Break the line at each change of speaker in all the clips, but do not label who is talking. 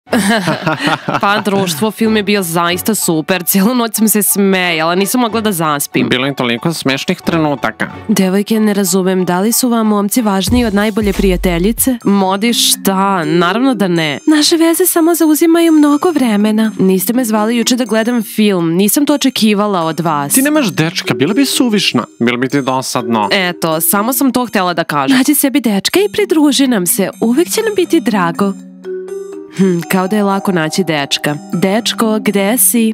Pa društvo, film je bio zaista super. Cijelu noć sam se smejala, nisam mogla da zaspim.
Bilo je toliko smešnih trenutaka.
Devojke, ne razumem, da li su vam momci važniji od najbolje prijateljice? Modi, šta? Naravno da ne. Naše veze samo zauzimaju mnogo vremena. Niste me zvali juče da gledam film, nisam to očekivala od vas.
Ti nemaš dečka, bila bi suvišna. Bilo bi ti dosadno.
Eto, samo sam to htjela da kažem. Nađi sebi dečka i pridruži nam se, uvek će nam biti drago. Kao da je lako naći dečka. Dečko, gde si?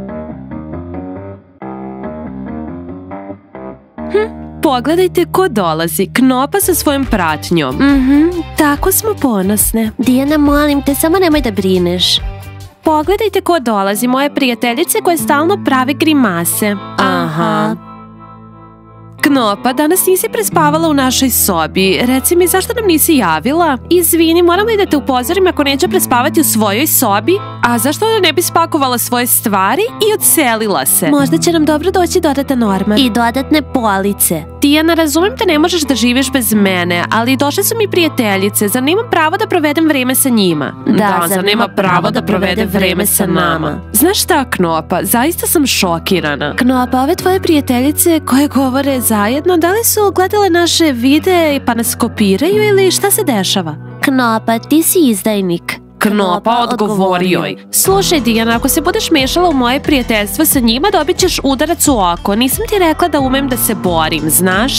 Pogledajte ko dolazi, Knopa sa svojom pratnjom. Tako smo ponosne.
Dijana, molim te, samo nemoj da brineš.
Pogledajte ko dolazi, moje prijateljice koje stalno prave grimase. Aha. Knopa, danas nisi prespavala u našoj sobi. Reci mi, zašto nam nisi javila? Izvini, moram li da te upozorim ako neću prespavati u svojoj sobi? A zašto da ne bi spakovala svoje stvari i odselila se?
Možda će nam dobro doći dodatan ormar. I dodatne police.
Dijana, razumem da ne možeš da živiš bez mene, ali došle su mi prijateljice. Zar nemam pravo da provedem vreme sa njima?
Da, zar nema pravo da provede vreme sa nama?
Znaš šta, Knopa, zaista sam šokirana.
Knopa, ove tvoje prijateljice koje govore zajedno, da li su gledale naše videe pa nas kopiraju ili šta se dešava? Knopa, ti si izdajnik.
Knopa, odgovori joj. Slušaj, Dijana, ako se budeš mešala u moje prijateljstvo sa njima, dobit ćeš udarac u oko. Nisam ti rekla da umem da se borim, znaš?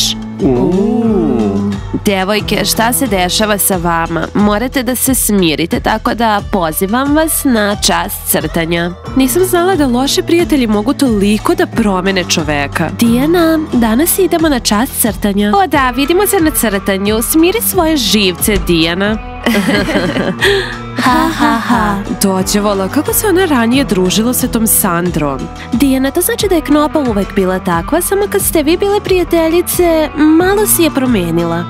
Devojke, šta se dešava sa vama? Morate da se smirite, tako da pozivam vas na čas crtanja. Nisam znala da loši prijatelji mogu toliko da promene čoveka.
Dijana, danas idemo na čas crtanja.
O da, vidimo se na crtanju. Smiri svoje živce, Dijana.
Ha, ha, ha.
Dođevala, kako se ona ranije družila sa tom Sandrom?
Dijana, to znači da je Knopa uvek bila takva, samo kad ste vi bile prijateljice, malo si je promenila.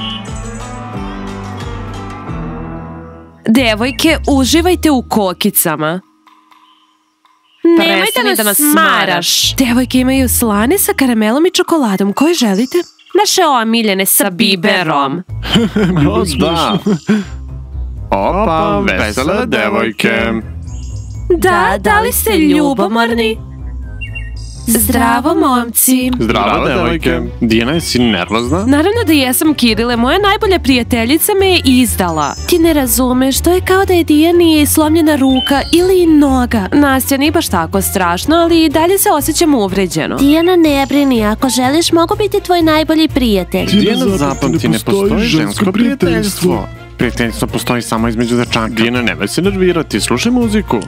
Devojke, uživajte u kokicama. Nemojte da nas smaraš. Devojke imaju slane sa karamelom i čokoladom. Koje želite? Naše omiljene sa biberom.
Da. Opa, vesele devojke.
Da li ste ljubomorni? Zdravo, momci.
Zdravo, devojke. Dijana, jesi nervozna?
Naravno da jesam, Kirile. Moja najbolja prijateljica me je izdala.
Ti ne razumeš, to je kao da je Dijani slomljena ruka ili noga.
Nastja, nije baš tako strašno, ali i dalje se osjećam uvređeno.
Dijana, ne brini, ako želiš, mogu biti tvoj najbolji prijatelj.
Dijana, zapamti, ne postoji žensko prijateljstvo. Prijateljstvo postoji samo između dečaka. Dijana, nemoj se nervirati, slušaj muziku.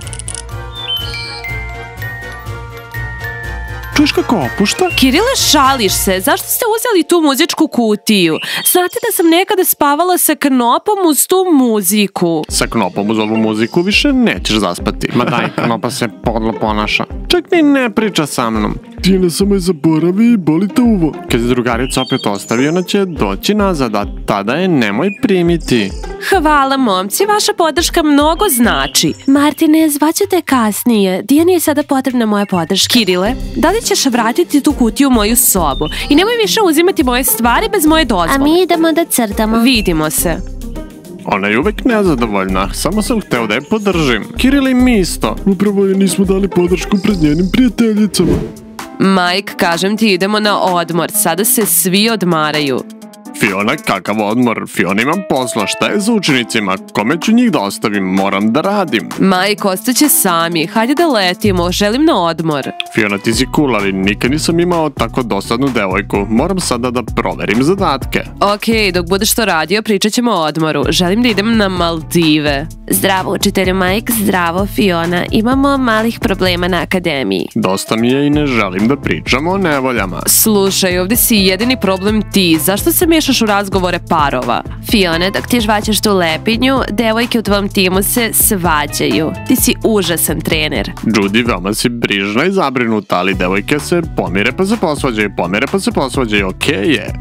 Čuješ kako opušta?
Kirile, šališ se. Zašto ste uzeli tu muzičku kutiju? Znate da sam nekada spavala sa Knopom uz tu muziku.
Sa Knopom uz ovu muziku više nećeš zaspati. Ma daj, Knopa se podlo ponaša. Čak ni ne priča sa mnom.
Dijana samo je zaboravi i boli te uvo.
Kad se drugarica opet ostavi, ona će doći nazad, a tada je nemoj primiti.
Hvala, momci, vaša podrška mnogo znači.
Martine, zvaću te kasnije. Dijani je sada potrebna moja podrška.
Kirile, da li ćeš vratiti tu kutiju u moju sobu? I nemoj više uzimati moje stvari bez moje dozvole.
A mi idemo da crtamo.
Vidimo se.
Ona je uvek nezadovoljna, samo sam hteo da je podržim. Kirile, mi isto.
Upravo je nismo dali podršku pred njenim prijateljicama.
Mike, kažem ti, idemo na odmor. Sada se svi odmaraju.
Fiona, kakav odmor? Fiona, imam posla, šta je za učenicima? Kome ću njih da ostavim? Moram da radim.
Mike, ostaće sami. Hajde da letimo, želim na odmor.
Fiona, ti si cool, ali nikad nisam imao tako dosadnu devojku. Moram sada da proverim zadatke.
Ok, dok budeš to radio, pričat ćemo o odmoru. Želim da idem na Maldive.
Zdravo, učitelju Mike, zdravo, Fiona. Imamo malih problema na akademiji.
Dosta mi je i ne želim da pričam o nevoljama.
Slušaj, ovdje si jedini problem ti. Zašto se miješaš u razgovore parova?
Fiona, dok ti žvaćeš tu lepinju, devojke u tvom timu se svađaju. Ti si užasan trener.
Judy, veoma si brižna i zabrinuta, ali devojke se pomire pa se posvađaju, okej je.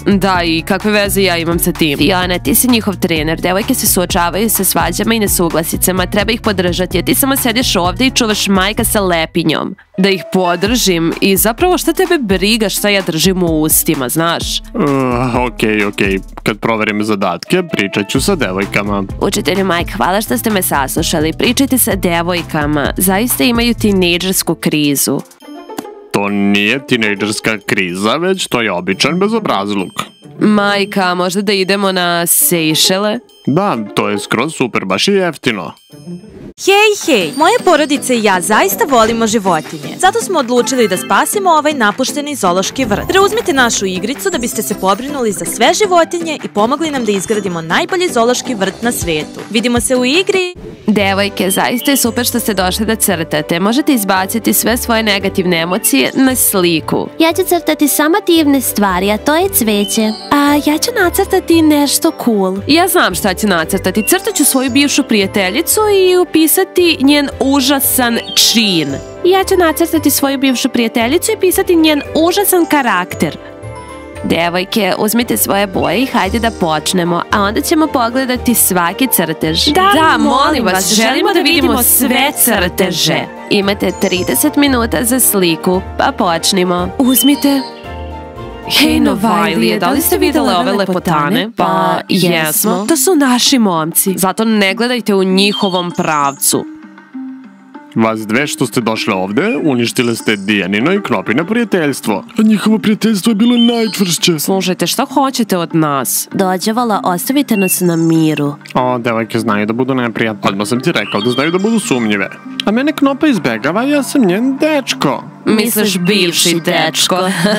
Da, i kakve veze ja imam sa tim?
Fiona, ti si njihov trener. Devojke se suočavaju sa svađama i nesuglasicama. Treba ih podržati, a ti samo sediš ovdje i čuvaš majka sa lepinjom.
Da ih podržim i zapravo šta tebe briga šta ja držim u ustima, znaš?
Okej. Kad proverim zadatke, pričat ću sa devojkama.
Učitelju Mike, hvala što ste me saslušali. Pričajte sa devojkama. Zaista imaju tinejdžersku krizu.
To nije tinejdžerska kriza, već to je običan bezobrazluk.
Majka, možda da idemo na Sejšele?
Da, to je skroz super, baš i jeftino.
Hej, moja porodica i ja zaista volimo životinje. Zato smo odlučili da spasimo ovaj napušteni zoološki vrt. Preuzmite našu igricu da biste se pobrinuli za sve životinje i pomogli nam da izgradimo najbolji zoološki vrt na svijetu. Vidimo se u igri!
Devojke, zaista je super što ste došli da crtate. Možete izbaciti sve svoje negativne emocije na sliku. Ja ću crtati samo divne stvari, a to je cveće. A ja ću nacrtati nešto cool.
Ja znam šta ću nacrtati. Crtat ću svoju bivšu prijateljicu i upisati njen užasan čin.
Ja ću nacrtati svoju bivšu prijateljicu i pisati njen užasan karakter. Devojke, uzmite svoje boje i hajde da počnemo, a onda ćemo pogledati svaki crtež.
Da, molim vas, želimo da vidimo sve crteže.
Imate 30 minuta za sliku, pa počnimo.
Uzmite. Hej, Novajlije, da li ste vidjeli ove lepotane? Pa, jesmo. To su naši momci, zato ne gledajte u njihovom pravcu.
Vas dve što ste došle ovde, uništile ste Dijanino i Knopino prijateljstvo.
A njihovo prijateljstvo je bilo najčvršće.
Slušajte, šta hoćete od nas?
Dođevala, ostavite nas na miru.
Devojke znaju da budu neprijatne. Odmah sam ti rekao da znaju da budu sumnjive. A mene Knopa izbegava, ja sam njen dečko.
Misliš bivši dečko?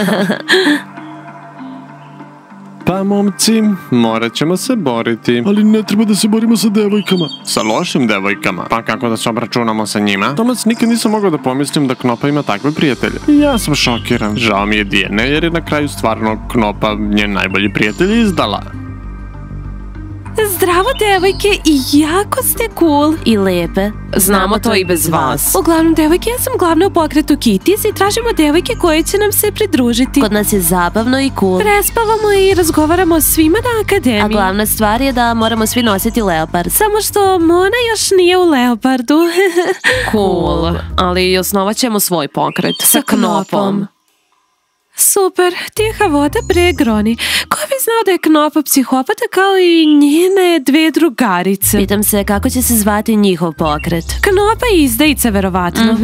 Pa, momci, morat ćemo se boriti.
Ali ne treba da se borimo sa devojkama.
Sa lošim devojkama? Pa kako da se obračunamo sa njima? Tomac, nikad nisam mogao da pomislim da Knopa ima takve prijatelje. Ja sam šokiran. Žao mi je Dijene, jer je na kraju stvarno Knopa njen najbolji prijatelj izdala.
Zdravo, devojke, i jako ste cool.
I lepe.
Znamo to i bez vas.
Uglavnom, devojke, ja sam glavna u pokretu Kitties i tražimo devojke koje će nam se pridružiti. Kod nas je zabavno i cool.
Prespavamo i razgovaramo svima na akademiji.
A glavna stvar je da moramo svi nositi leopard.
Samo što Mona još nije u leopardu. Cool. Ali osnovat ćemo svoj pokret. Sa Knopom. Super, tiha voda bre groni. Ko bi znao da je Knopa psihopata kao i njene dve drugarice?
Pitam se kako će se zvati njihov pokret.
Knopa je izdajica, verovatno.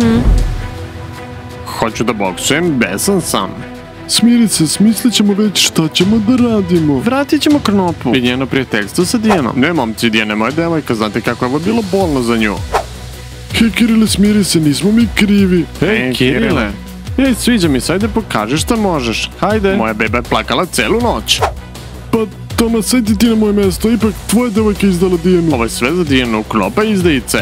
Hoću da boksujem, besan sam.
Smiri se, smislit ćemo već šta ćemo da radimo.
Vratit ćemo Knopu i njeno prijateljstvo sa Dijanom. Ne, momci, Dijana je moja devojka, znate kako je ovo bilo bolno za nju.
Hej, Kirile, smiri se, nismo mi krivi.
Hej, Kirile. Ej, sviđa mi se, ajde pokaži šta možeš. Hajde. Moja beba je plakala celu noć.
Pa, Tomas, sajdi ti na moje mesto, ipak tvoja devojka izdala Dijanu.
Ovo je sve za Dijanu, Knopa izdajice.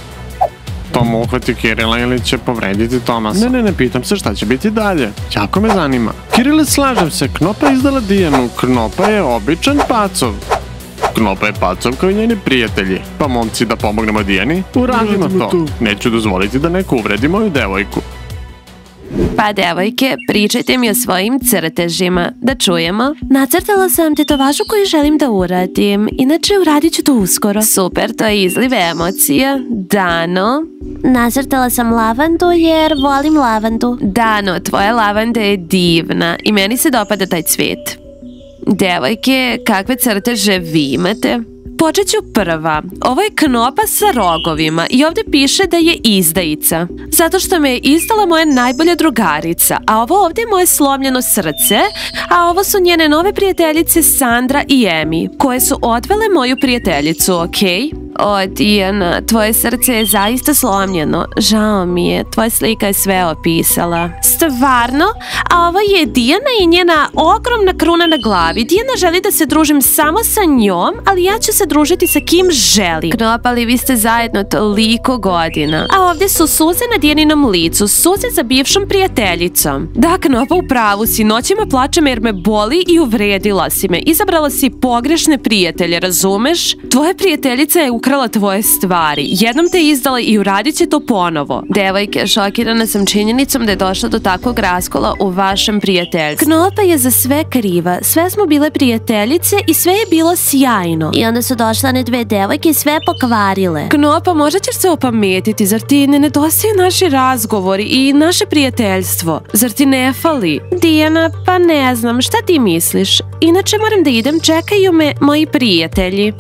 Tom uhvati Kirila ili će povrediti Tomasa. Ne, pitam se šta će biti dalje. Jako me zanima. Kirile, slažem se, Knopa je izdala Dijanu. Knopa je običan pacov. Knopa je pacov kao i njeni prijatelji. Pa, momci, da pomognemo Dijani? Uradimo to. Neću dozvoliti da neko uvredi moju devojku.
Pa, devojke, pričajte mi o svojim crtežima. Da čujemo. Nacrtala sam tetovažu koju želim da uradim. Inače, uradit ću to uskoro. Super, to je izliv emocija. Dano? Nacrtala sam lavandu jer volim lavandu. Dano, tvoja lavanda je divna i meni se dopada taj cvijet. Devojke, kakve crteže vi imate? Počet ću prva. Ovo je Knopa sa rogovima i ovdje piše da je izdajica. Zato što me je izdala moja najbolja drugarica. A ovo ovdje je moje slomljeno srce. A ovo su njene nove prijateljice Sandra i Emi, koje su odvele moju prijateljicu, okej? O, Dijana, tvoje srce je zaista slomljeno. Žao mi je, tvoja slika je sve opisala. Stvarno? A ovo je Dijana i njena ogromna kruna na glavi. Dijana želi da se družim samo sa njom, ali ja ću se družiti sa kim želim. Knopa, ali vi ste zajedno toliko godina. A ovdje su suze na Dijaninom licu, suze za bivšom prijateljicom. Da, Knopa, u pravu si, noćima plačem jer me boli i uvredila si me. Izabrala si pogrešne prijatelje, razumeš? Tvoja prijateljica je
ukrala tvoje stvari. Jednom te izdala i uradit će to ponovo.
Devojke, šokirana sam činjenicom da je došlo do takvog raskola u vašem prijateljstvu.
Knopa je za sve kriva. Sve smo bile prijateljice i sve je bilo sjajno.
I onda su došle one dve devojke i sve pokvarile.
Knopa, možda ćeš se opametiti. Zar ti ne nedostaju naši razgovori i naše prijateljstvo? Zar ti ne fali? Dijana, pa ne znam, šta ti misliš? Inače moram da idem, čekaju me moji prijatelji.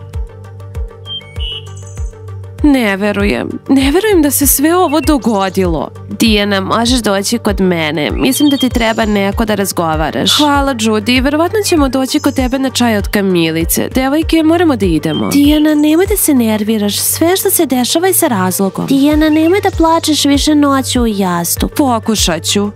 Ne verujem da se sve ovo dogodilo.
Dijana, možeš doći kod mene. Mislim da ti treba neko da razgovaraš.
Hvala, Judy. Verovatno ćemo doći kod tebe na čaj od Kamilice. Devojke, moramo da idemo.
Dijana, nemoj da se nerviraš. Sve što se dešava je sa razlogom. Dijana, nemoj da plačeš više noću u jastu.
Pokušat ću.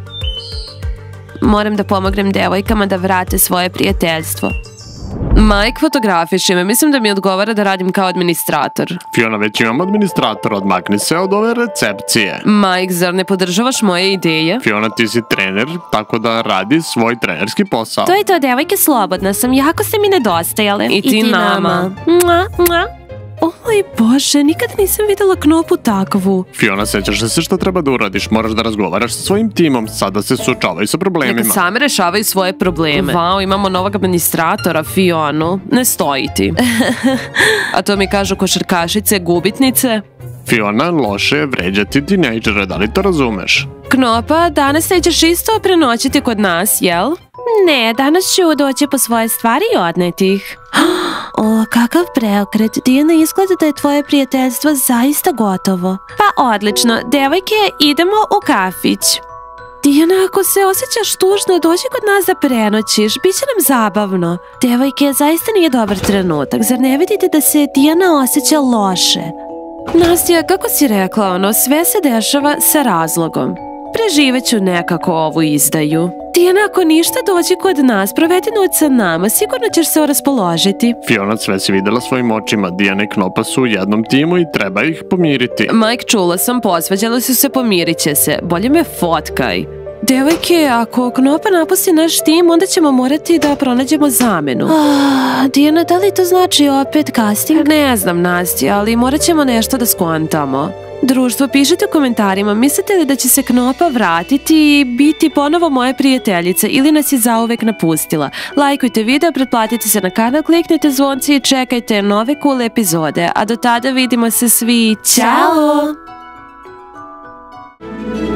Moram da pomognem devojkama da vrate svoje prijateljstvo.
Mike, fotografiši me. Mislim da mi odgovara da radim kao administrator.
Fiona, već imam administratora, odmakni se od ove recepcije.
Mike, zar ne podržavaš moje ideje?
Fiona, ti si trener, tako da radi svoj trenerski posao.
To je to, devojke, slobodna sam. Jako ste mi nedostajale. I ti nama. Mua, mua. O moj Bože, nikad nisam videla Knopu takvu.
Fiona, sećaš se šta treba da uradiš? Moraš da razgovaraš sa svojim timom. Sada se suočavaju sa problemima.
Neka same rešavaju svoje probleme. Vau, imamo novog administratora, Fionu. Ne stoji ti. A to mi kažu košarkašice, gubitnice.
Fiona, loše je vređati tinejdžere, da li to razumeš?
Knopa, danas nećeš isto prenoćiti kod nas, jel? Ne, danas ću doći po svoje stvari i odneti ih. O, kakav preokret. Dijana, izgleda da je tvoje prijateljstvo zaista gotovo. Pa odlično, devojke, idemo u kafić. Dijana, ako se osjećaš tužno, dođi kod nas da prenoćiš. Biće nam zabavno. Devojke, zaista nije dobar trenutak. Zar ne vidite da se Dijana osjeća loše? Nastja, kako si rekla, sve se dešava sa razlogom. Preživet ću nekako ovu izdaju. Dijana, ako ništa, dođi kod nas, provedi noć sa nama, sigurno ćeš se raspoložiti.
Fiona, sve si videla svojim očima. Dijana i Knopa su u jednom timu i treba ih pomiriti.
Mike, čula sam, posvađali su se, pomirit će se. Bolje me fotkaj. Devojke, ako Knopa napusti naš tim, onda ćemo morati da pronađemo zamenu. Dijana, da li to znači opet casting? Ne znam, Nastja, ali morat ćemo nešto da skontamo. Društvo, pišite u komentarima, mislite li da će se Knopa vratiti i biti ponovo moja prijateljica ili nas je zauvek napustila? Lajkujte video, pretplatite se na kanal, kliknite zvonce i čekajte nove cool epizode. A do tada vidimo se svi. Ćao!